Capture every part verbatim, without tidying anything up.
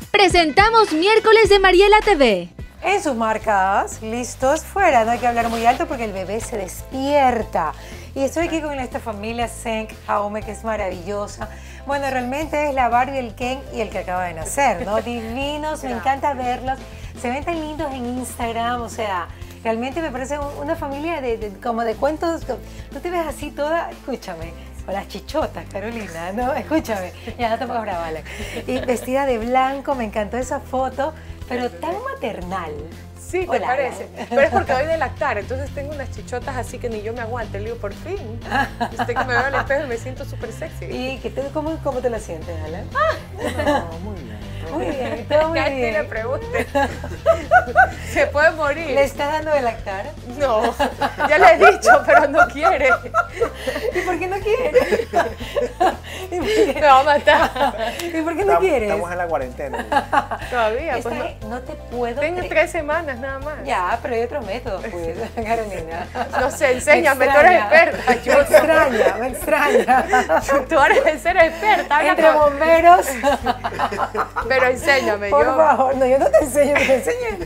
Presentamos Miércoles de Mariela T V. En sus marcas, listos, fuera. No hay que hablar muy alto porque el bebé se despierta. Y estoy aquí con esta familia Senk Jaume, que es maravillosa. Bueno, realmente es la Barbie, el Ken y el que acaba de nacer, ¿no? Divinos, me encanta verlos. Se ven tan lindos en Instagram, o sea, realmente me parece una familia de, de, como de cuentos. Tú te ves así toda, escúchame, con las chichotas, Carolina, ¿no? Escúchame, ya no te pongas brava, vale. Y vestida de blanco, me encantó esa foto, pero tan maternal. Sí, ¿te Hola, parece? Hola. Pero es porque voy de lactar, entonces tengo unas chichotas así que ni yo me aguanto. Le digo, por fin. Usted que me veo al espejo y me siento súper sexy. ¿Y que te, cómo, cómo te la sientes, Alan? Ah. No, muy bien. Muy bien, todo muy bien. Que le pregunte. Se puede morir. ¿Le estás dando de lactar? No, ya le he dicho, pero no quiere. ¿Y por qué no quiere? Me va a matar. ¿Y por qué no quiere? Estamos en la cuarentena. Todavía, Esta, pues no, no te puedo Tengo creer. tres semanas nada más. Ya, pero hay otros métodos, pues, Carolina. No sé, enséñame, tú eres experta. Yo me extraña, me extraña. Tú eres ser experta. Habla Entre con... bomberos. Pero enséñame, Por yo. Por favor, no, yo no te enseño, te enseño.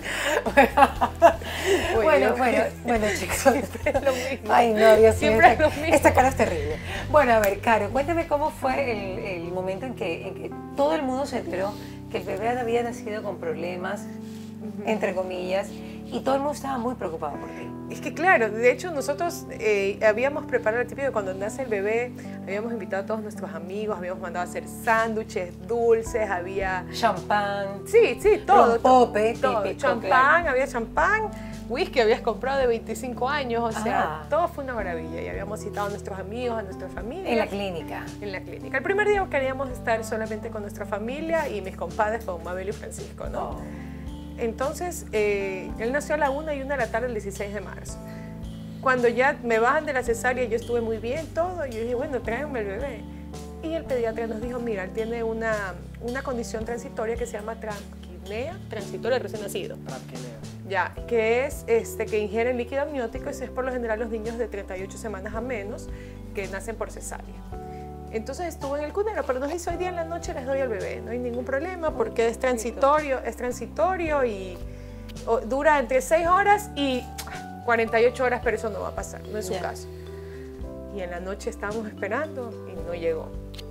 Uy, bueno, Dios. bueno, bueno, chicos. Siempre es lo mismo. Ay, no, Dios mío. Siempre esta, es lo mismo. Esta cara es terrible. Bueno, a ver, Caro, cuéntame cómo fue el, el momento en que, en que todo el mundo se enteró que el bebé había nacido con problemas, uh-huh. entre comillas, y todo el mundo estaba muy preocupado por ti. Es que claro, de hecho nosotros eh, habíamos preparado el típico de cuando nace el bebé, habíamos invitado a todos nuestros amigos, habíamos mandado a hacer sándwiches, dulces, había... Champán. Sí, sí, todo. Rompope, todo. típico, Champán, claro. había champán, whisky habías comprado de veinticinco años, o sea, ah. todo fue una maravilla. Y habíamos citado a nuestros amigos, a nuestra familia. En la clínica. En la clínica. El primer día queríamos estar solamente con nuestra familia y mis compadres, con Mabel y Francisco, ¿no? Oh. Entonces, eh, él nació a la una y una de la tarde el dieciséis de marzo. Cuando ya me bajan de la cesárea, yo estuve muy bien, todo, y yo dije, bueno, tráiganme el bebé. Y el pediatra nos dijo, mira, él tiene una, una condición transitoria que se llama tranquilea, transitoria recién nacido. Tranquilea. Ya, que es este, que ingieren líquido amniótico, y es por lo general los niños de treinta y ocho semanas a menos que nacen por cesárea. Entonces estuvo en el cunero, pero nos dice, hoy día en la noche les doy al bebé, no hay ningún problema porque es transitorio, es transitorio y o, dura entre seis horas y cuarenta y ocho horas, pero eso no va a pasar, no es su yeah. caso. Y en la noche estábamos esperando y no llegó.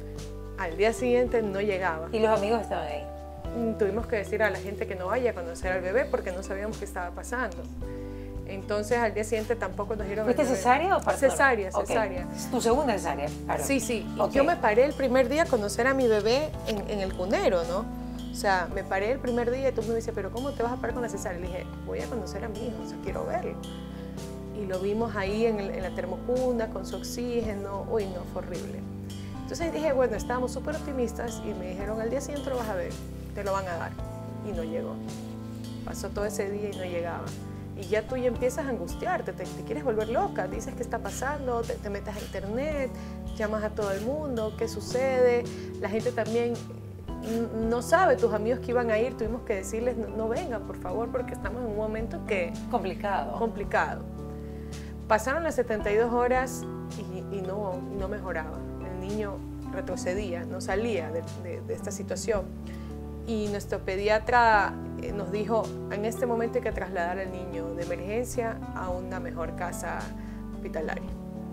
Al día siguiente no llegaba. ¿Y los amigos estaban ahí? Tuvimos que decir a la gente que no vaya a conocer al bebé porque no sabíamos qué estaba pasando. Entonces al día siguiente tampoco nos dieron... ¿Fuiste cesárea o parto? Cesárea, okay. cesárea. ¿Tu segunda cesárea? Claro. Sí, sí. Y okay. yo me paré el primer día a conocer a mi bebé en, en el cunero, ¿no? O sea, me paré el primer día y todo el mundo me dice, pero ¿cómo te vas a parar con la cesárea? Le dije, voy a conocer a mi hijo, o sea, quiero verlo. Y lo vimos ahí en, el, en la termocuna con su oxígeno. Uy, no, fue horrible. Entonces dije, bueno, estábamos súper optimistas y me dijeron, al día siguiente lo vas a ver, te lo van a dar. Y no llegó. Pasó todo ese día y no llegaba. Y ya tú ya empiezas a angustiarte, te, te quieres volver loca, dices qué está pasando, te, te metes a internet, llamas a todo el mundo, qué sucede. La gente también no sabe, tus amigos que iban a ir, tuvimos que decirles, no, no vengan, por favor, porque estamos en un momento que... Complicado. Complicado. Pasaron las setenta y dos horas y, y no, no mejoraba. El niño retrocedía, no salía de, de, de esta situación. Y nuestro pediatra nos dijo, en este momento hay que trasladar al niño de emergencia a una mejor casa hospitalaria.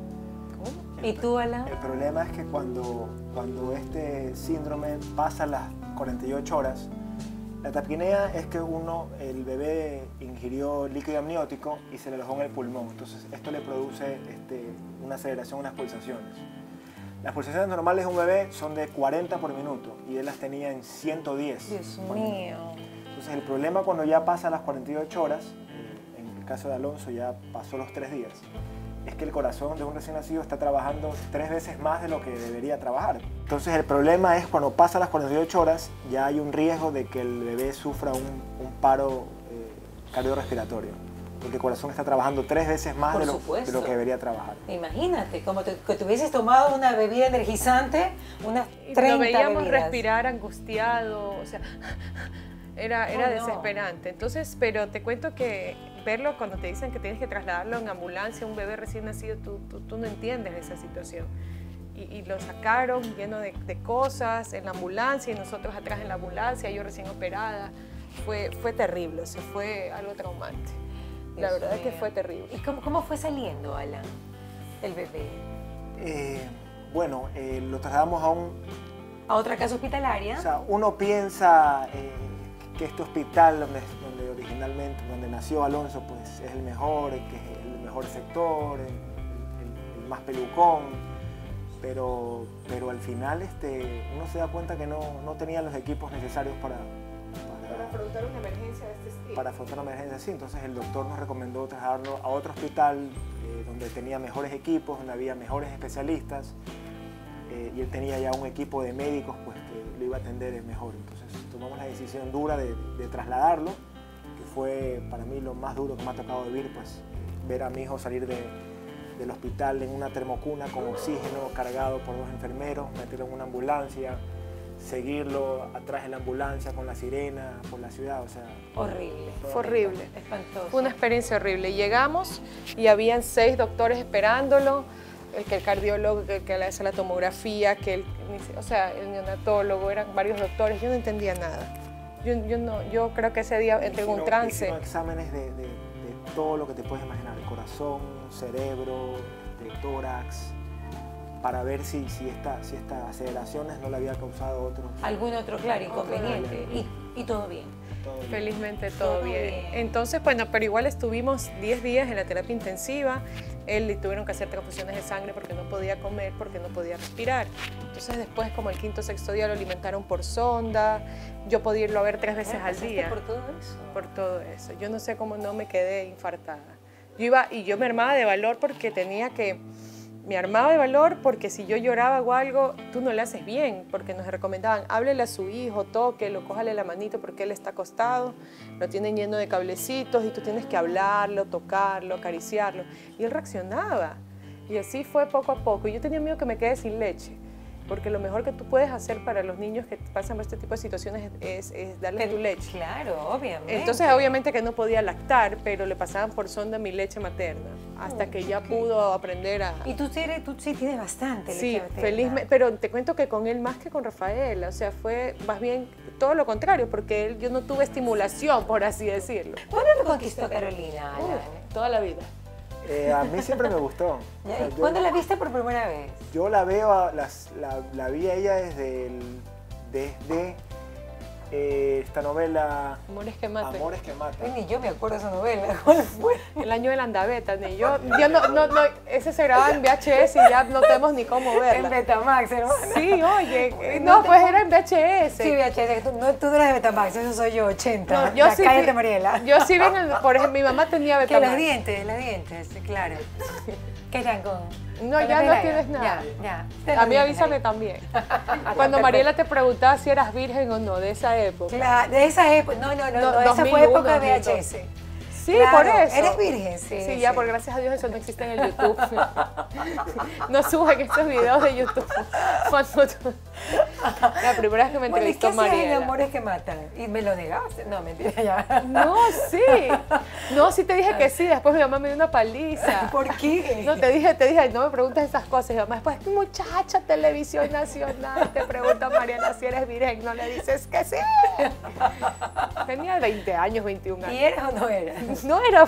¿Cómo? ¿Y tú, Alan? El problema es que cuando, cuando este síndrome pasa las cuarenta y ocho horas, la taquipnea es que uno, el bebé ingirió líquido amniótico y se le alojó en el pulmón. Entonces esto le produce este, una aceleración, unas pulsaciones. Las pulsaciones normales de un bebé son de cuarenta por minuto y él las tenía en ciento diez. Dios mío. Entonces el problema cuando ya pasa las cuarenta y ocho horas, eh, en el caso de Alonso ya pasó los tres días, es que el corazón de un recién nacido está trabajando tres veces más de lo que debería trabajar. Entonces el problema es cuando pasa las cuarenta y ocho horas ya hay un riesgo de que el bebé sufra un, un paro eh, cardiorrespiratorio. Porque el corazón está trabajando tres veces más de lo, de lo que debería trabajar. Imagínate, como te, que te hubieses tomado una bebida energizante, unas treinta Lo veíamos bebidas. respirar angustiado, o sea, era, era oh, no. desesperante. Entonces, pero te cuento que verlo cuando te dicen que tienes que trasladarlo en ambulancia, un bebé recién nacido, tú, tú, tú no entiendes esa situación. y, y lo sacaron lleno de, de cosas en la ambulancia y nosotros atrás en la ambulancia, yo recién operada. Fue, fue terrible, o sea, fue algo traumante. La verdad es que fue terrible. ¿Y cómo, cómo fue saliendo, Alan, el bebé? Eh, bueno, eh, lo trasladamos a un... ¿A otra casa hospitalaria? O sea, uno piensa eh, que este hospital donde, donde originalmente, donde nació Alonso, pues es el mejor, que es el mejor sector, el, el, el más pelucón, pero, pero al final este, uno se da cuenta que no, no tenía los equipos necesarios para, para, Para afrontar una emergencia de este estilo. para afrontar una emergencia así. Entonces el doctor nos recomendó trasladarlo a otro hospital eh, donde tenía mejores equipos, donde había mejores especialistas. Eh, y él tenía ya un equipo de médicos pues, que lo iba a atender mejor. Entonces tomamos la decisión dura de, de trasladarlo, que fue para mí lo más duro que me ha tocado vivir, pues, ver a mi hijo salir de, del hospital en una termocuna con oxígeno, cargado por dos enfermeros, meterlo en una ambulancia, seguirlo atrás de la ambulancia con la sirena por la ciudad. O sea, horrible. Fue horrible. Espantoso. Fue una experiencia horrible. Llegamos y habían seis doctores esperándolo. El que el cardiólogo, el que le hace la tomografía, que el, o sea, el neonatólogo, eran varios doctores, yo no entendía nada. Yo, yo, no, yo creo que ese día entré en un trance. Hicieron exámenes de, de, de todo lo que te puedes imaginar, el corazón, cerebro, de tórax, para ver si, si, esta, si estas aceleraciones no le había causado otro... Algún otro, claro, inconveniente. Otro y, y todo bien. Todo bien. Felizmente todo, Todo bien. bien. Entonces, bueno, pero igual estuvimos diez días en la terapia intensiva. Él le tuvieron que hacer transfusiones de sangre porque no podía comer, porque no podía respirar. Entonces después, como el quinto o sexto día, lo alimentaron por sonda. Yo podía irlo a ver tres veces al día. ¿Por todo eso? Por todo eso. Yo no sé cómo no me quedé infartada. Yo iba y yo me armaba de valor porque tenía que... Me armaba de valor porque si yo lloraba o algo, tú no le haces bien, porque nos recomendaban, háblele a su hijo, tóquelo, cójale la manito porque él está acostado, lo tienen lleno de cablecitos y tú tienes que hablarlo, tocarlo, acariciarlo. Y él reaccionaba. Y así fue poco a poco. Y yo tenía miedo que me quede sin leche, porque lo mejor que tú puedes hacer para los niños que pasan por este tipo de situaciones es, es darles Pero, tu leche. Claro, obviamente. Entonces, obviamente que no podía lactar, pero le pasaban por sonda mi leche materna, hasta Oh, que ya qué- pudo aprender a... Y tú, sí eres- tú sí tienes bastante leche Sí, materna. felizmente, pero te cuento que con él más que con Rafael, o sea, fue más bien todo lo contrario, porque él, yo no tuve estimulación, por así decirlo. ¿Cuándo te conquistó Carolina, Alan? Uf, toda la vida. Eh, a mí siempre me gustó. Ya, O sea, ¿y yo- ¿Cuándo la viste por primera vez? Yo la veo, a las, la, la vi a ella desde, el, desde eh, esta novela Amores que maten. Amores que Ay, matan. ni yo me acuerdo de esa novela. ¿Cuál fue? El año de la andaveta, ni yo, yo no, no, no, ese se grababa en V H S y ya no tenemos ni cómo En verla. Betamax, hermano. Sí, oye, eh, No no, te pues puedo- era en V H S. Sí, V H S, tú no, tú no eres de Betamax, eso soy yo, ochenta. No, yo la sí calle vi- de Mariela. Yo sí vi, en el- por ejemplo, mi mamá tenía Que los Betamax. dientes, los dientes, sí, claro. ¿Qué tal con...? No, con ya la no medalla? tienes nada. Ya, ya. A mí avísame también. Cuando Mariela te preguntaba si eras virgen o no de esa época. Claro, de esa época, no, no, no, No, no, esa fue dos mil uno, época de V H S. dos mil dos. Sí, Claro, por eso. Eres virgen, sí. Sí, ya, por gracias a Dios eso no existe en el YouTube. No suben estos videos de YouTube. Cuando tú- La primera vez que me Bueno, ¿y qué entrevistó hacías en Mariela. Amores que Matan? ¿Y me lo negaste? No, mentira, ya. No, sí. No, sí te dije que sí. Después mi mamá me dio una paliza. ¿Por qué? No, te dije, te dije, no me preguntes esas cosas. Y mi mamá, después, muchacha, Televisión Nacional, te pregunta Mariela si eres virgen. No le dices que sí. Tenía veinte años, veintiún años. ¿Y eres o no eres? No era.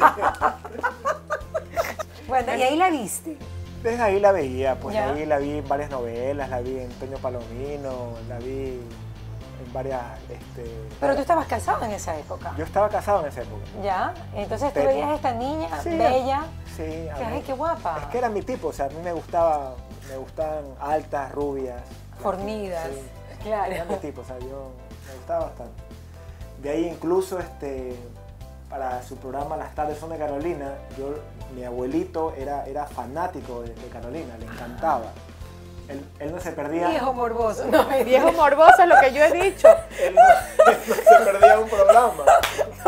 Bueno, y ahí la viste. Desde ahí la veía, pues Ya. ahí la vi en varias novelas, la vi en Toño Palomino, la vi en varias... Este, Pero tú estabas casado en esa época. Yo estaba casado en esa época. ¿Ya? Entonces tú Pero- veías a esta niña Sí, bella. Sí, a Que, mí- ay, qué guapa. Es que era mi tipo, o sea, a mí me gustaba, me gustaban altas, rubias. Fornidas. Sí, Claro. era mi tipo, o sea, yo me gustaba bastante. De ahí incluso, este, para su programa Las tardes son de Carolina, yo, mi abuelito era, era fanático de, de Carolina, le encantaba. Él, él no se perdía... Viejo morboso. No, me Viejo morboso, lo que yo he dicho. Él no, él no se perdía un programa.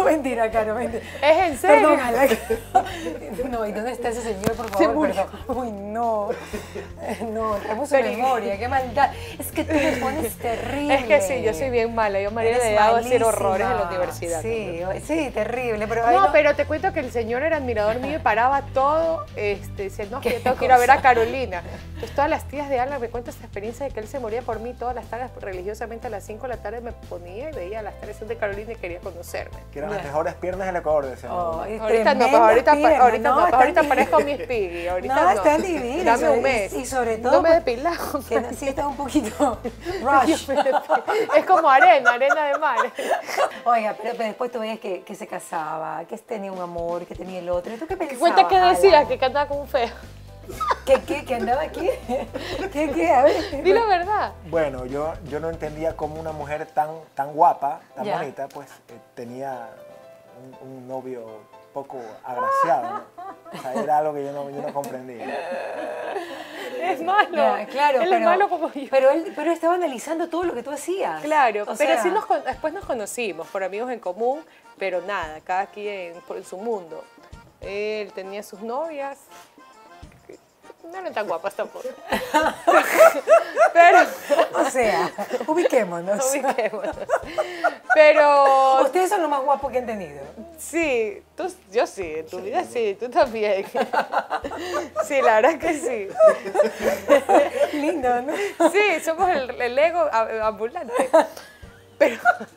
No, mentira, Caro, mentira. Es en serio. Perdón, Alex. No, ¿y dónde está ese señor, por Se favor? murió. Perdón. Uy, no. No, traemos su Pero- memoria, qué maldad. Es que tú me pones terrible. Es que sí, yo soy bien mala. Yo, María, Eres le hago decir malísima. horrores en la universidad. Sí, sí, terrible. Pero, ay, No, pero te cuento que el señor era admirador mío y paraba todo, este, decía, no, que ¿Qué yo tengo que ir a ver cosa? a Carolina. Entonces todas las tías de Alan me cuentan esta experiencia de que él se moría por mí todas las tardes, religiosamente a las cinco de la tarde me ponía y veía las tradiciones de Carolina y quería conocerme. Que eran las Ya. mejores piernas del Ecuador, decían. Oh, es Ahorita no, pues tremenda ahorita, pierna, ahorita no, pues están ahorita divinas. parezco mi Piggy, ahorita No, no. están divinas. Dame y sobre- un mes. Y sobre todo, No me he pues, depilado. que no- sí, está un poquito rush. Es como arena, arena de mar. Oiga, pero, pero después tú veías que, que se casaba, que tenía un amor, que tenía el otro. ¿Y tú qué pensabas? Cuenta que decía Alan? que cantaba como un feo. ¿Qué, qué, que andaba aquí? ¿Qué, qué? A ver. Di la verdad. Bueno, yo, yo no entendía cómo una mujer tan, tan guapa, tan Ya. bonita, pues eh, tenía un, un novio poco agraciado, ¿no? O sea, era algo que yo no, yo no comprendía. Es malo. Ya, claro, él pero, es malo como yo. Pero él, pero él estaba analizando todo lo que tú hacías. Claro, O pero sea, sí nos, con- después nos conocimos por amigos en común, pero nada, cada quien por en su mundo. Él tenía sus novias, que no eran tan guapas tampoco. Pero, O sea, ubiquémonos. ubiquémonos. Pero Ustedes son lo más guapos que han tenido. sí, tú, yo sí, en tu vida sí, tú también. Sí, la verdad que sí. Lindo, ¿no? Sí, somos el, el ego a- ambulante. Pero,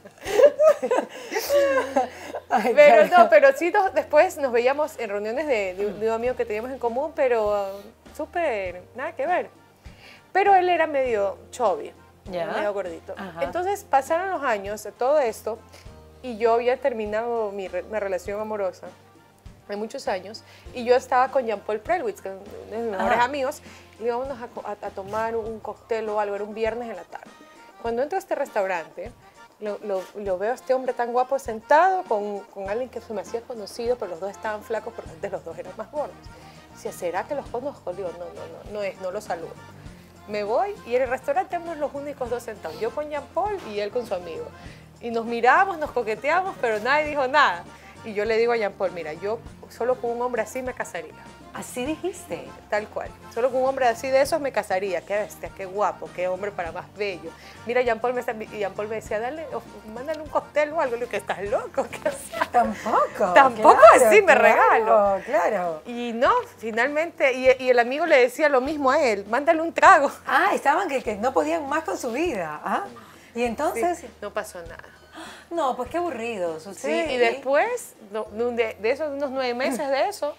Ay, pero claro. no, pero sí nos- después nos veíamos en reuniones de, de un- de un amigo que teníamos en común, pero uh, súper, nada que ver. Pero él era medio chubby, Ya. medio gordito. Ajá. Entonces pasaron los años de todo esto y yo había terminado mi, re- mi relación amorosa de muchos años y yo estaba con Jean-Paul Prelwitz, que es uno de mis mejores Ajá. amigos, y íbamos a, co- a- a tomar un cóctel o algo, era un viernes en la tarde. Cuando entro a este restaurante, lo, lo- lo veo a este hombre tan guapo sentado con, con alguien que se me hacía conocido, pero los dos estaban flacos porque antes los dos eran más gordos. Decía, ¿será que los conozco? Digo, no, no, no, no es, no los saludo. Me voy y en el restaurante éramos los únicos dos sentados, yo con Jean-Paul y él con su amigo. Y nos miramos, nos coqueteamos, pero nadie dijo nada. Y yo le digo a Jean-Paul, mira, yo solo con un hombre así me casaría. Así dijiste. Tal cual. Solo con un hombre así de esos me casaría. Qué bestia, qué guapo, qué hombre para más bello. Mira, Jean-Paul me, está- y Jean-Paul me decía, dale, of- mándale un cóctel o algo. Le digo, que estás loco. ¿Qué haces? Tampoco. Tampoco claro, así me claro, regalo. Claro. Y no, finalmente, y, y el amigo le decía lo mismo a él, mándale un trago. Ah, estaban que, que no podían más con su vida. ¿Ah? Y entonces, Sí, no pasó nada. no, pues qué aburrido. Su- Sí, y después, no- de, de esos unos nueve meses de eso,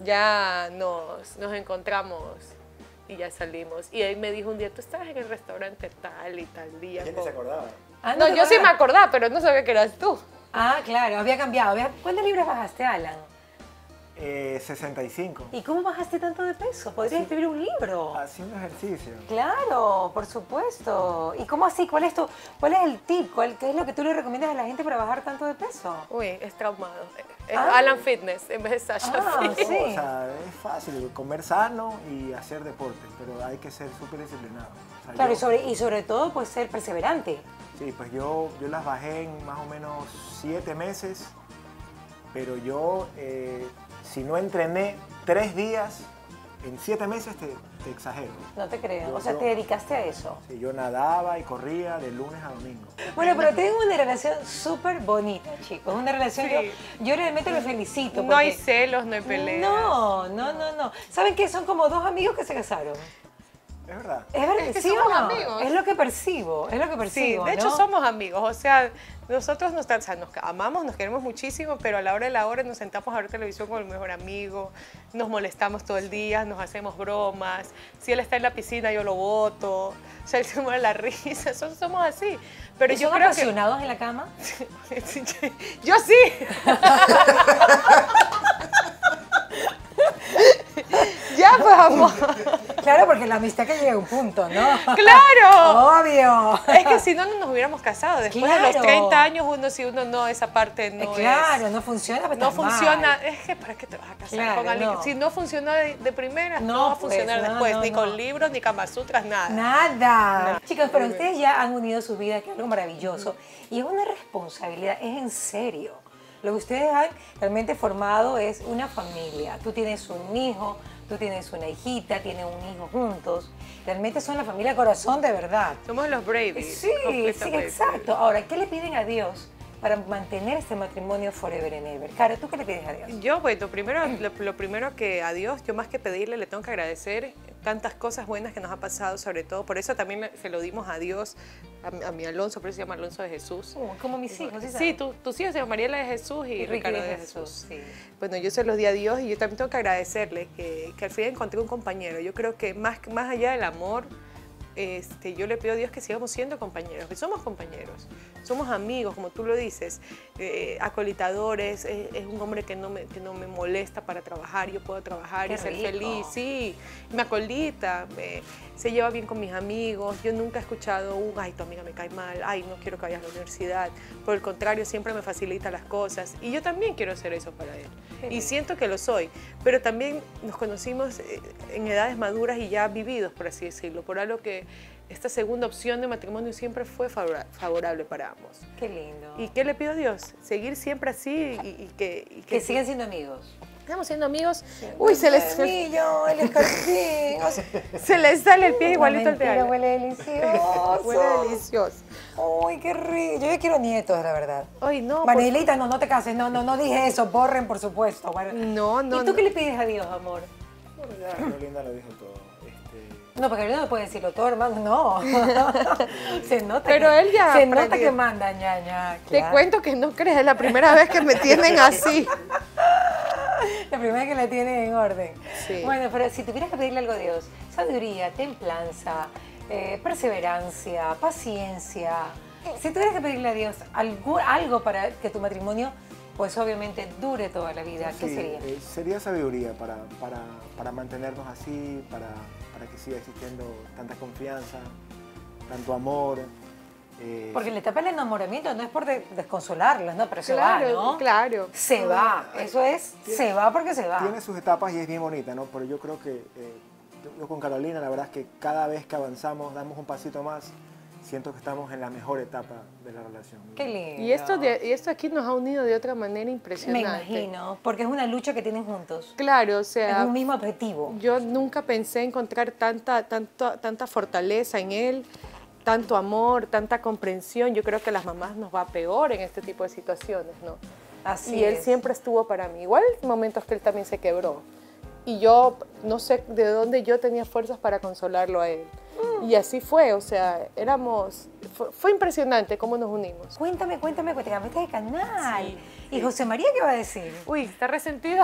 ya nos, nos encontramos y ya salimos. Y él me dijo un día, tú estabas en el restaurante tal y tal día. ¿Quién con-". se acordaba? Ah, No, te yo sí me acuerdas? acordaba, pero no sabía que eras tú. Ah, claro, había cambiado. Había- ¿Cuántas libras bajaste, Alan? Eh, sesenta y cinco. ¿Y cómo bajaste tanto de peso? Podrías escribir un libro. Haciendo ejercicio. Claro, por supuesto. ¿Y cómo así? ¿Cuál es tu, cuál es el tip? ¿Cuál, ¿Qué es lo que tú le recomiendas a la gente para bajar tanto de peso? Uy, es traumado. Es Ah. Alan Fitness en vez de Sasha Ah, Fit. sí. O sea, es fácil comer sano y hacer deporte, pero hay que ser súper disciplinado. O sea, Claro, y yo- sobre, y sobre todo, pues ser perseverante. Sí, pues yo, yo las bajé en más o menos siete meses, pero yo, eh, si no entrené tres días, en siete meses te, te exagero. No te creo. Yo- O sea, yo- te dedicaste a eso. Sí, yo nadaba y corría de lunes a domingo. Bueno, pero tengo una relación súper bonita, chicos. Una relación, Sí. yo, yo realmente los felicito. No hay porque- celos, no hay peleas. No, no, no, no. ¿Saben qué? Son como dos amigos que se casaron. Es verdad. Es verdad, Es que ¿sí o somos no? amigos. Es lo que percibo, es lo que Sí, percibo, de hecho ¿no? somos amigos, o sea, nosotros nos, o sea, nos amamos, nos queremos muchísimo, pero a la hora de la hora nos sentamos a ver televisión con el mejor amigo, nos molestamos todo el día, nos hacemos bromas, si él está en la piscina yo lo boto, o sea, él se muere la risa, son- somos así. Pero ¿Y yo son creo apasionados en la cama? que... yo sí. Ya, pues, amor. Claro, porque la amistad que llega a un punto, ¿no? ¡Claro! Obvio. Es que si no, no nos hubiéramos casado. Después de los Claro. treinta años, uno si uno no, esa parte no claro, es... no funciona, pues No estás mal. funciona, es que ¿para qué te vas a casar Claro, con alguien? no. Si no funciona de, de primera, no, No, va a pues, funcionar no, después, no, ni no. con libros, ni Kamasutras, nada. Nada. No. Chicos, pero ustedes ya han unido su vida, que es algo maravilloso. Y es una responsabilidad, es en serio. Lo que ustedes han realmente formado es una familia. Tú tienes un hijo, tú tienes una hijita, tienen un hijo juntos. Realmente son la familia corazón de verdad. Somos los Brady. Sí, sí, exacto. Ahora, ¿qué le piden a Dios para mantener este matrimonio forever and ever? Caro, ¿tú qué le pides a Dios? Yo, bueno, primero, lo, lo primero que a Dios, yo más que pedirle, le tengo que agradecer tantas cosas buenas que nos ha pasado, sobre todo. Por eso también se lo dimos a Dios, a, mi- a mi Alonso, por eso se llama Alonso de Jesús. Oh, como mis hijos, ¿sí Sí, sabes? tú, tus hijos se llaman Mariela de Jesús y, Y Ricky Ricardo de de Jesús, Jesús. sí. Bueno, yo se los di a Dios y yo también tengo que agradecerle que, que al fin encontré un compañero. Yo creo que más, más allá del amor, este, yo le pido a Dios que sigamos siendo compañeros, que somos compañeros, somos amigos, como tú lo dices, eh, acolitadores, es, es un hombre que no, me, que no me molesta para trabajar, yo puedo trabajar Qué y ser rico. feliz, sí, me acolita, me- se lleva bien con mis amigos, yo nunca he escuchado un, ay, tu amiga me cae mal, ay, no quiero que vayas a la universidad, por el contrario, siempre me facilita las cosas y yo también quiero hacer eso para él y siento que lo soy, pero también nos conocimos eh, en edades maduras y ya vividos, por así decirlo, por algo que esta segunda opción de matrimonio siempre fue favora- favorable para ambos. Qué lindo. ¿Y qué le pido a Dios? Seguir siempre así y, y que, y que sigan siendo amigos. Estamos siendo amigos. Uy, se les, El niño, el escarpín. O sea, se les sale el pie igualito al de mentira, Ana. huele delicioso. Huele delicioso. Uy, qué rico. Yo ya quiero nietos, la verdad. Ay, no. por- Manelita, no, no te cases. No, no, no dije eso. Borren, por supuesto. Bueno. No, no, ¿Y tú no. qué le pides a Dios, amor? Bueno, ya Carolina lo dijo todo. Este, No, porque no me puede decirlo todo, hermano. No. Se nota Pero que, él ya Se aprendió. nota que manda, ñaña. Te claro. cuento que no crees, es la primera vez que me tienen así. La primera que la tiene en orden. Sí. Bueno, pero si tuvieras que pedirle algo a Dios, sabiduría, templanza, eh, perseverancia, paciencia. Si tuvieras que pedirle a Dios algo, algo para que tu matrimonio, pues obviamente dure toda la vida, ¿qué sí, sería? eh, sería sabiduría para, para, para mantenernos así, para, para que siga existiendo tanta confianza, tanto amor. eh, Porque la etapa del enamoramiento no es por de- desconsolarlos, no, pero se Claro, va, ¿no? claro. Se va, eso es, se va porque se va. Tiene sus etapas y es bien bonita, ¿no? Pero yo creo que eh, yo, yo con Carolina, la verdad es que cada vez que avanzamos, damos un pasito más, siento que estamos en la mejor etapa de la relación. Qué lindo. Y esto, de- y esto aquí nos ha unido de otra manera Me impresionante. imagino, porque es una lucha que tienen juntos. Claro, o Es sea, un mismo objetivo. yo nunca pensé encontrar tanta, tanta, tanta fortaleza en él, tanto amor, tanta comprensión. Yo creo que a las mamás nos va peor en este tipo de situaciones, ¿no? Así y él es. siempre estuvo para mí. Igual hay momentos que él también se quebró. Y yo no sé de dónde yo tenía fuerzas para consolarlo a él. Y así fue, o sea, éramos... Fue, fue impresionante cómo nos unimos. Cuéntame, cuéntame, cuéntame, cambiaste de canal. Sí, ¿Y José María qué va a decir? Uy, ¿está resentido?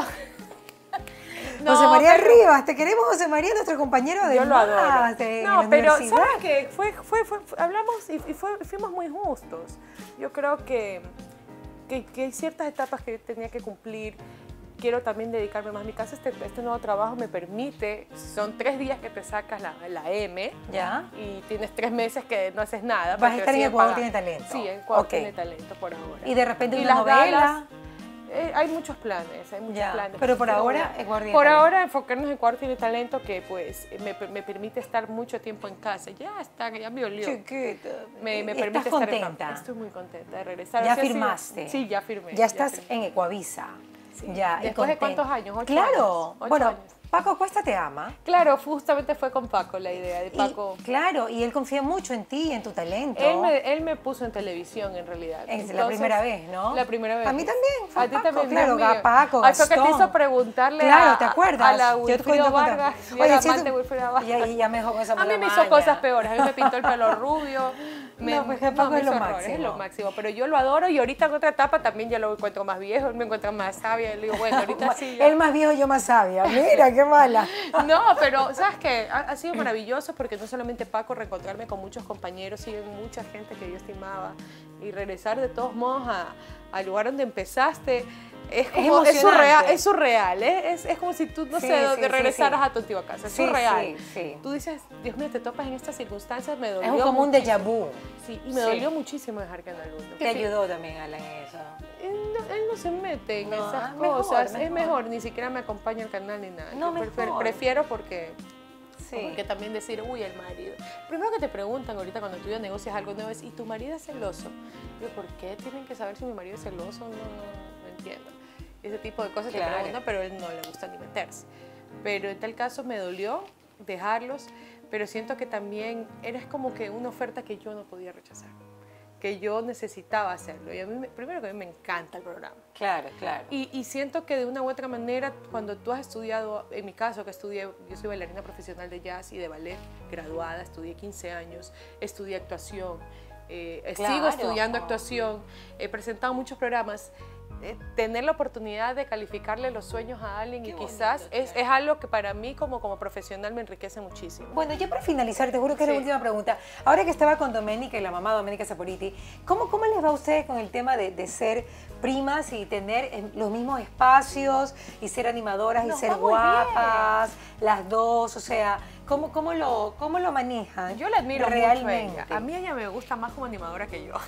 José María pero- Rivas, te queremos, José María, nuestro compañero de Yo lo adoro. más, de No, la pero universidad. ¿sabes qué? Fue, fue, fue, fue- hablamos y, y fue- fuimos muy justos. Yo creo que, que, que hay ciertas etapas que tenía que cumplir. Quiero también dedicarme más a mi casa. Este, este nuevo trabajo me permite, son tres días que te sacas la, la M ¿Ya? y tienes tres meses que no haces nada. Vas a porque estar en siguen Ecuador pagando. Tiene Talento. Sí, en Ecuador Ok. Tiene Talento por ahora. Y de repente Y una las novela. galas, eh, hay muchos planes, hay muchos Ya, planes. pero por Quiero ahora, ver. Ecuador Tiene Por Talento. ahora enfocarnos en Ecuador Tiene Talento, que pues me, me permite estar mucho tiempo en casa. Ya está, ya me olió. Chiquita. Me, me ¿Estás permite estar en contenta? casa. Estoy muy contenta de regresar. ¿Ya Así ha sido- firmaste? Sí, ya firmé. Ya estás firmé. en Ecuavisa. Sí. Ya, y ¿Después de contenta. cuántos años? Ocho Claro. años. Ocho Bueno, años. Paco Cuesta te ama. Claro, justamente fue con Paco la idea de Y, Paco. claro, y él confía mucho en ti, en tu talento. Él me, él me puso en televisión, en realidad. Es la Entonces, primera vez, ¿no? La primera vez. A mí también, fue A ti Paco, también. claro, Dios mío. a Paco, Ah, eso que te Gastón. hizo preguntarle Claro, a, ¿te acuerdas? a la Yo te Wilfrido cuento, cuento. Vargas. Yo Oye, era sí, amante tú- de Wilfrido Vargas. Ya, ya me dejó con esa A mí me mala hizo maña. cosas peores. A mí me pintó el pelo rubio. Me, No, pues que Paco me es lo hizo errores, máximo. es lo máximo. Pero yo lo adoro y ahorita en otra etapa también ya lo encuentro más viejo. Él me encuentra más sabia. Y le digo, bueno, ahorita sí. ya. Él más viejo, yo más sabia. Mira, qué mala. No, pero ¿sabes qué? Ha, ha sido maravilloso porque no solamente Paco, reencontrarme con muchos compañeros, siguen mucha gente que yo estimaba y regresar de todos modos a- al lugar donde empezaste. Es, como, es, emocionante. surreal, es surreal, ¿eh? es, es como si tú, no Sí, sé, sí, donde sí, regresaras sí. a tu antigua casa. Es Sí, surreal. sí, sí. Tú dices, Dios mío, te topas en estas circunstancias, me Es dolió. un común mucho. déjà vu. Sí, y me Sí. dolió muchísimo dejar que Ana Luna. Te ayudó también, Alan, en eso. Él no, él no se mete en No, esas es mejor, cosas. mejor. Es mejor, ni siquiera me acompaña al canal ni nada. No, Yo prefiero, mejor. prefiero porque... Sí. Porque también decir, uy, el marido. Primero que te preguntan ahorita cuando tú ya negocias algo nuevo es, ¿y tu marido es celoso? Yo, ¿por qué tienen que saber si mi marido es celoso? No, no, transmitiendo. Ese tipo de cosas Claro. te preguntan, pero a él no le gusta ni meterse. Pero en tal caso me dolió dejarlos, pero siento que también era como que una oferta que yo no podía rechazar, que yo necesitaba hacerlo. Y a mí, me- primero que a mí me encanta el programa. Claro, claro. Y, y siento que de una u otra manera, cuando tú has estudiado, en mi caso que estudié, yo soy bailarina profesional de jazz y de ballet, graduada, estudié quince años, estudié actuación, eh, Claro. sigo estudiando actuación, he presentado muchos programas. Eh, tener la oportunidad de calificarle los sueños a alguien Qué y quizás bonito, es, es algo que para mí como, como profesional me enriquece muchísimo. Bueno, ya para finalizar, te juro que es la Sí. última pregunta. Ahora que estaba con Doménica y la mamá Doménica Saporiti, ¿cómo, cómo les va a ustedes con el tema de, de ser primas y tener eh, los mismos espacios y ser animadoras Nos y ser va muy guapas, las dos? O sea, ¿cómo, cómo, lo, cómo lo manejan? Yo la admiro realmente. mucho a ella. A mí ella me gusta más como animadora que yo.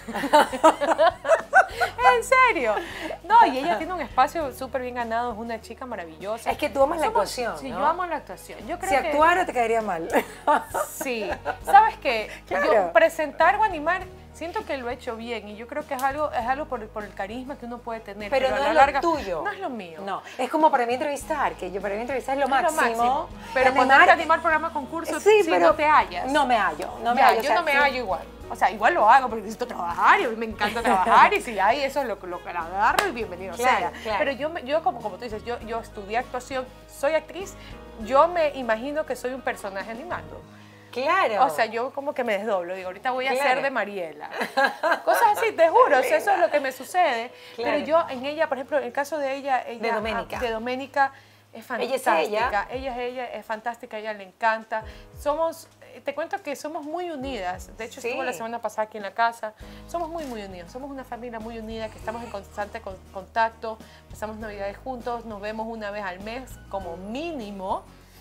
En serio. No, y ella tiene un espacio súper bien ganado, es una chica maravillosa. Es que tú amas la Somos- actuación, Sí, ¿no? yo amo la actuación. Yo creo Si que actuara te caería mal. sí. ¿Sabes qué? Claro. Yo presentar o animar, siento que lo he hecho bien y yo creo que es algo, es algo por, por el carisma que uno puede tener. Pero a no la es lo larga, tuyo. No es lo mío. No, es como para mí entrevistar, que yo para mí entrevistar es lo No es máximo. lo máximo. Pero Animar- ponerte a animar programas concursos, Sí, sí, pero no te hallas. No me hallo, no me Ya, hallo. o yo sea, no me sí. hallo igual. O sea, igual lo hago porque necesito trabajar y a mí me encanta trabajar y si hay eso, lo, lo, lo agarro y bienvenido Claro, sea. claro. Pero yo, me- yo como, como tú dices, yo, yo estudié actuación, soy actriz, yo me imagino que soy un personaje animando. Claro. O sea, yo como que me desdoblo, digo, ahorita voy a Claro. ser de Mariela. Cosas así, te juro, o sea, eso es lo que me sucede. Claro. Pero yo en ella, por ejemplo, en el caso de ella, ella De Doménica. de Doménica, es Ella fantástica. es ella. Ella es ella, es fantástica, a ella le encanta. Somos, eh, te cuento que somos muy unidas. De hecho, Sí. estuvo la semana pasada aquí en la casa. Somos muy, muy unidos. Somos una familia muy unida que estamos en constante con- contacto. Pasamos Navidades juntos, nos vemos una vez al mes como mínimo.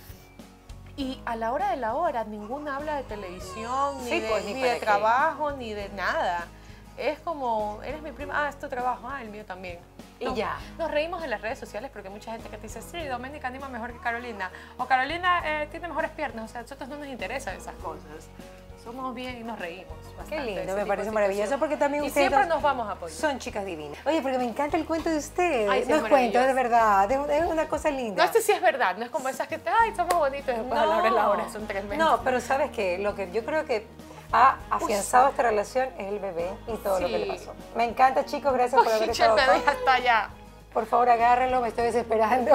Y a la hora de la hora, ninguna habla de televisión, ni Sí, de, pues, ni ni para de qué. trabajo, ni de nada. Es como, eres mi prima, ah, es tu trabajo, ah, el mío también. Y Nos- ya. Nos reímos en las redes sociales porque hay mucha gente que te dice, sí, Doménica anima mejor que Carolina. O Carolina eh, tiene mejores piernas. O sea, a nosotros no nos interesan esas cosas. Somos bien y nos reímos bastante. Qué de lindo, ese me tipo parece de maravilloso situación. porque también Y ustedes siempre dos nos vamos a apoyar. son chicas divinas. Oye, porque me encanta el cuento de ustedes. Ay, sí, no es es cuento, es de maravilloso. verdad, es, es una cosa linda. No, este sí es verdad. No es como esas que, ay, somos bonitos y después a la hora de la hora son tremendos. No, pero sabes que lo que yo creo que ha afianzado esta relación es el bebé y todo lo que le Sí. pasó. Me encanta, chicos, gracias por haber Uy, estado me acá. deja hasta allá. Por favor, agárrenlo, me estoy desesperando.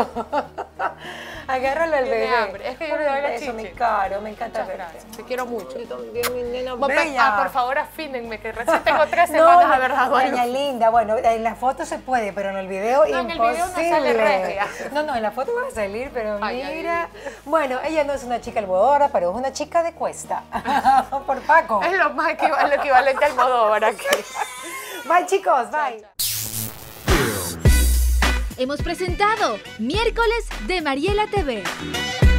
Agárralo al Tiene bebé. hambre. Es que yo le doy la Eso, mi chichi. caro, me encanta Muchas verte. gracias. Te quiero mucho. Yo también, mi nena Bueno, bella. ah, por favor, afínenme, que recién tengo tres semanas de haber dado algo. Doña linda, bueno, en la foto se puede, pero en el video No, en el imposible. video no sale regia. No, no, en la foto va a salir, pero Ay, mira. ay, Bueno, ella no es una chica almodóvara, pero es una chica de cuesta. Por Paco. Es lo más equival- lo equivalente al Almodóvar aquí. Bye, chicos, bye. Hemos presentado Miércoles de Mariela T V.